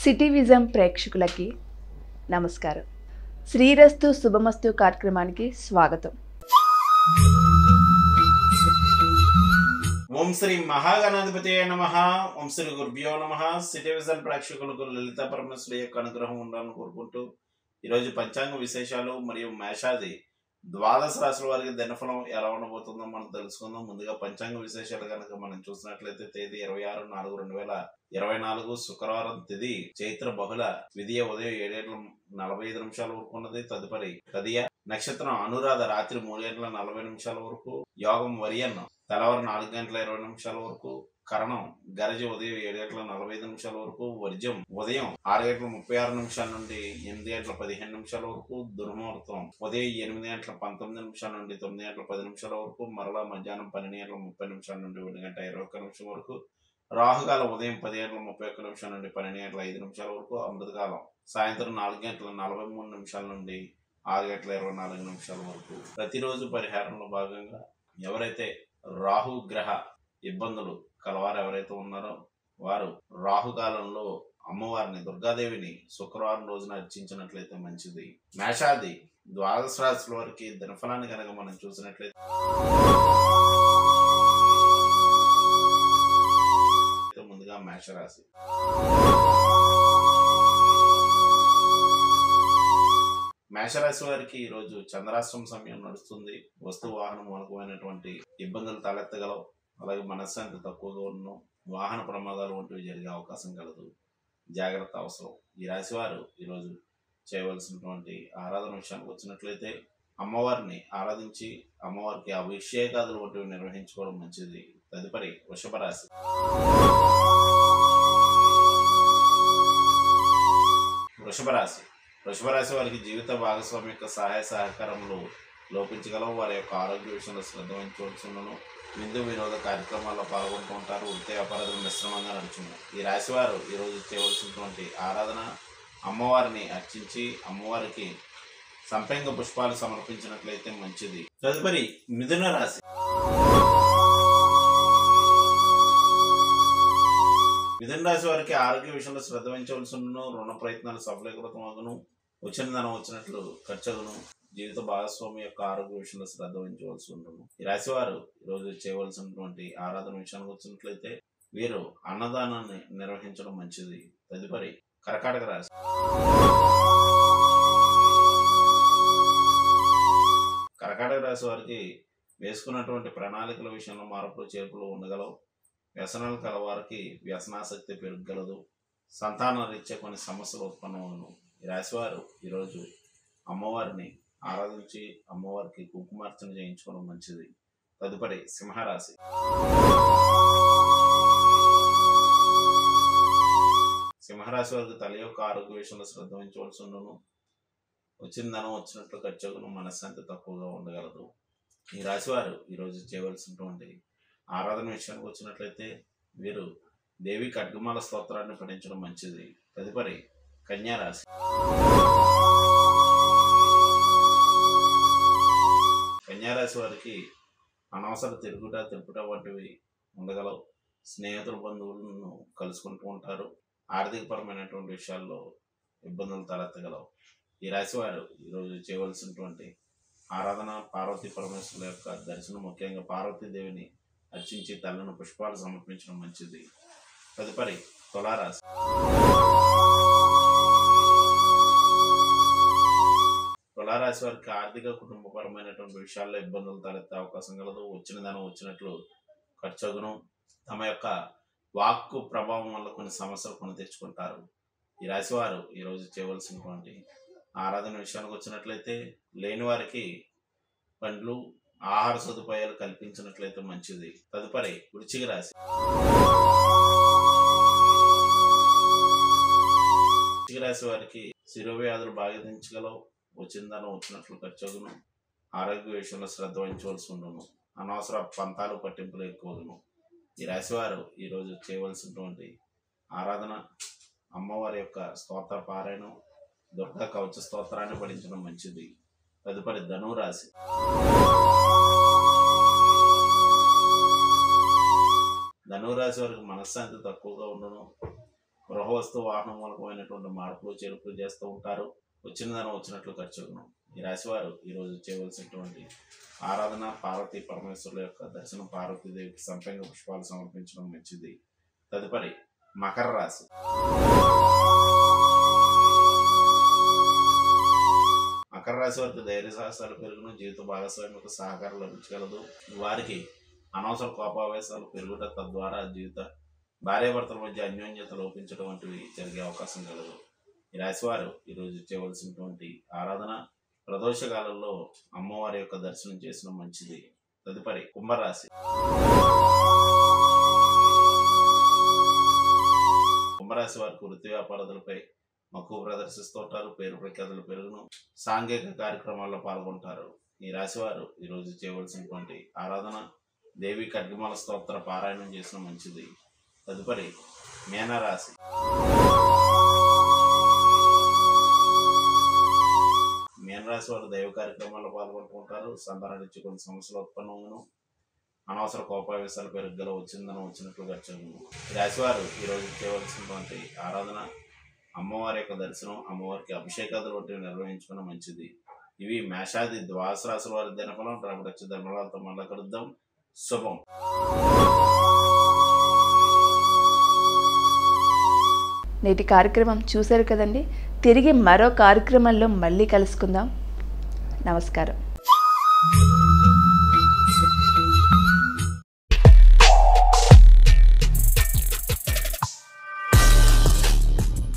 City vision ప్రేక్షకులకి నమస్కారం. శ్రీరస్తు శుభమస్తు కార్యక్రమానికి స్వాగతం. ఓం శ్రీ మహాగణాధిపతి నమః. ఓం శ్రీ గురుభ్యో నమః. సిటీ విజన్ ప్రేక్షకులకు లలిత పరమేశ్వరి యొక్క అనుగ్రహం ఉండాలని కోరుకుంటూ ఈరోజు పంచాంగ విశేషాలు మరియు మేషాది ద్వాదశ రాశుల వారికి దినఫలం ఎలా ఉండబోతుందో మనం తెలుసుకుందాం. ముందుగా పంచాంగ విశేషాలు కనుక మనం చూసినట్లయితే తేదీ 26/4/2024 శుక్రవారం, తిథి చైత్ర బహుళ, విధియ ఉదయం 7:45 వరకు ఉన్నది. తదుపరి తదియ నక్షత్రం అనురాధ రాత్రి 3:40 వరకు, యోగం వరియన్ తెల్లవారు 4:20 వరకు, కరణం గరజ ఉదయం 7:45 వరకు, వర్జ్యం ఉదయం 6:36 నుండి 8:15 వరకు, దుర్ముహూర్తం ఉదయం 8:19 నుండి 9:10 వరకు, మరలా మధ్యాహ్నం 12:30 నుండి 1:21 వరకు, రాహుకాలం ఉదయం 10:31 నుండి 12:05 వరకు, అమృతకాలం సాయంత్రం 4:43 నుండి 6:24 వరకు. ప్రతిరోజు పరిహారంలో భాగంగా ఎవరైతే రాహు గ్రహ ఇబ్బందులు కలవారు ఎవరైతే ఉన్నారో వారు రాహుకాలంలో అమ్మవారిని దుర్గాదేవిని శుక్రవారం రోజున అర్చించినట్లయితే మంచిది. మేషాది ద్వాదశ రాశుల వారికి దినఫలాన్ని కనుక మనం చూసినట్లయితే ముందుగా మేషరాశి. మేషరాశి వారికి ఈరోజు చంద్రాష్టమ సమయం నడుస్తుంది. వస్తు వాహన మూలకమైనటువంటి ఇబ్బందులు తలెత్తగలవు. అలాగే మనశ్శాంతి తక్కువగా ఉన్న వాహన ప్రమాదాలు వంటివి జరిగే అవకాశం కలదు. జాగ్రత్త అవసరం. ఈ రాశి వారు ఈరోజు చేయవలసినటువంటి ఆరాధన విషయానికి వచ్చినట్లయితే అమ్మవారిని ఆరాధించి అమ్మవారికి అభిషేకాదులు వంటివి నిర్వహించుకోవడం మంచిది. తదుపరి వృషభ రాశి. వృషభ రాశి వారికి జీవిత భాగస్వామి యొక్క సహాయ సహకారములు లోపించగలవు. వారి యొక్క ఆరోగ్య విషయంలో శ్రద్ధ వహించవలసినను. విందు వినోద కార్యక్రమాల్లో పాల్గొంటూ ఉంటారు. వృత్తి వ్యాపారాలు మిశ్రమంగా నడుచున్నారు. ఈ రాశి వారు ఈరోజు చేయవలసినటువంటి ఆరాధన అమ్మవారిని అర్చించి అమ్మవారికి సంపెంగ పుష్పాలు సమర్పించినట్లయితే మంచిది. తదుపరి మిథున రాశి. మిథున రాశి వారికి ఆరోగ్య విషయంలో శ్రద్ధ వహించవలసినను. రుణ ప్రయత్నాలు సఫలీకృతం అగును. వచ్చిన ధనం వచ్చినట్లు ఖర్చగును. జీవిత భాగస్వామి యొక్క ఆరోగ్య విషయంలో శ్రద్ధ వహించవలసి ఉండను. ఈ రాశి వారు ఈరోజు చేయవలసినటువంటి ఆరాధన విషయానికి వచ్చినట్లయితే వీరు అన్నదానాన్ని నిర్వహించడం మంచిది. తదుపరి కర్కాటక రాశి. కర్కాటక రాశి వారికి వేసుకున్నటువంటి ప్రణాళికల విషయంలో మార్పులు చేర్పులు ఉండగలవు. వ్యసనాలు కలవారికి వ్యసనాసక్తి పెరగగలదు. సంతాన రీత్యా కొన్ని సమస్యలు ఉత్పన్నమవును. ఈ రాశి వారు ఈరోజు అమ్మవారిని ఆరాధించి అమ్మవారికి కుంకుమార్చన చేయించుకోవడం మంచిది. తదుపరి సింహరాశి. సింహరాశి వారికి తల యొక్క ఆరోగ్య విషయంలో శ్రద్ధ వహించవలసి ఉండను. వచ్చిన ధనం వచ్చినట్లు ఖర్చును. మనశ్శాంతి తక్కువగా ఉండగలదు. ఈ రాశి వారు ఈరోజు చేయవలసినటువంటి ఆరాధన విషయానికి వచ్చినట్లయితే వీరు దేవి ఖడ్గమాల స్తోత్రాన్ని పఠించడం మంచిది. తదుపరి కన్యా రాశి. కన్యారాశి వారికి అనవసర తిరుగుట వంటివి ఉండగలవు. స్నేహితుల బంధువులను కలుసుకుంటూ ఉంటారు. ఆర్థిక పరమైనటువంటి విషయాల్లో ఇబ్బందులు తలెత్తగలవు. ఈ రాశి వారు ఈరోజు చేయవలసినటువంటి ఆరాధన పార్వతీ పరమేశ్వరుల యొక్క దర్శనం, ముఖ్యంగా పార్వతీదేవిని అర్చించి తలను పుష్పాలు సమర్పించడం మంచిది. తదుపరి తులారాశి. తులారాశి వారికి ఆర్థిక కుటుంబపరమైనటువంటి విషయాల్లో ఇబ్బందులు తలెత్తే అవకాశం కలదు. వచ్చిన ధనం వచ్చినట్లు ఖర్చుగును. తమ యొక్క వాక్కు ప్రభావం వల్ల కొన్ని సమస్యలు కొని తెచ్చుకుంటారు. ఈ రాశి వారు ఈరోజు చేయవలసినటువంటి ఆరాధన విషయానికి వచ్చినట్లయితే లేని వారికి పండ్లు, ఆహార సదుపాయాలు కల్పించినట్లయితే మంచిది. తదుపరి వృశ్చిక రాశి. వృశ్చిక రాశి వారికి శిరోవ్యాధులు బాధించగలవు. వచ్చిన ధనం వచ్చినట్లు ఖర్చుగును. ఆరోగ్య విషయంలో శ్రద్ధ వహించవలసి ఉండను. అనవసర పంతాలు పట్టింపులు ఎక్కువను. ఈ రాశి వారు ఈరోజు చేయవలసినటువంటి ఆరాధన అమ్మవారి యొక్క స్తోత్ర పారాయణం, దుర్గా కవచ స్తోత్రాన్ని పఠించడం మంచిది. తదుపరి ధనురాశి. ధనురాశి వారికి మనశ్శాంతి తక్కువగా ఉండను. గృహ వస్తువు వాహనం మూలకమైనటువంటి మార్పులు చేర్పులు చేస్తూ ఉంటారు. వచ్చిన దానం వచ్చినట్లు ఖర్చును. ఈ రాశి వారు ఈరోజు చేయవలసినటువంటి ఆరాధన పార్వతీ పరమేశ్వరుల యొక్క దర్శనం, పార్వతీదేవికి సంపెంగ పుష్పాలు సమర్పించడం మంచిది. తదుపరి మకర రాశి. మకర రాశి వారికి ధైర్య సాహసాలు పెరుగును, జీవిత భాగస్వామికి సహకారం లభించగలదు. వారికి అనవసర కోపావేశాలు పెరుగుట, తద్వారా జీవిత భార్యాభర్తల మధ్య అన్యోన్యత లోపించడం వంటివి జరిగే అవకాశం కలదు. ఈ రాశివారు ఈరోజు చేయవలసినటువంటి ఆరాధన ప్రదోషకాలంలో అమ్మవారి యొక్క దర్శనం చేసిన మంచిది. తదుపరి కుంభరాశి. కుంభరాశి వారికి వృత్తి వ్యాపారాలపై మక్కువ ప్రదర్శిస్తూ ఉంటారు. పేరు ప్రఖ్యాతులు పెరుగును, సాంఘిక కార్యక్రమాల్లో పాల్గొంటారు. ఈ రాశి వారు ఈరోజు చేయవలసినటువంటి ఆరాధన దేవి ఖడ్గమాల స్తోత్ర పారాయణం చేసిన మంచిది. తదుపరి మీనరాశి. మీనరాశి వారు దైవ కార్యక్రమాల్లో పాల్గొంటుంటారు. సంతానానికి కొన్ని సమస్యలు ఉత్పన్నమును, అనవసర కోపావేశాలు పెరుగుదల వచ్చిందని వచ్చినట్లు ఖర్చును. ఈ రాశివారు ఈరోజు చేయవలసినటువంటి ఆరాధన అమ్మవారి యొక్క దర్శనం, అమ్మవారికి అభిషేకాదులు వంటివి నిర్వహించుకున్న మంచిది. ఇవి మేషాది ద్వాదశ రాశుల వారి దినఫలం. రేపటి వచ్చే ధర్మలాలతో మళ్ళా కలుద్దాం. శుభం. నేటి కార్యక్రమం చూశారు కదండి. తిరిగి మరో కార్యక్రమంలో మళ్ళీ కలుసుకుందాం. నమస్కారం.